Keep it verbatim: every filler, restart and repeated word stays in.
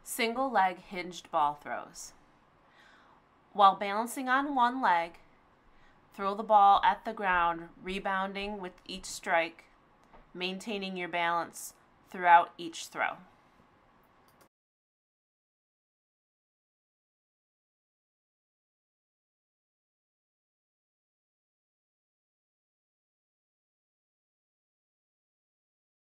Single leg hinged ball throws. While balancing on one leg, throw the ball at the ground, rebounding with each strike, maintaining your balance throughout each throw.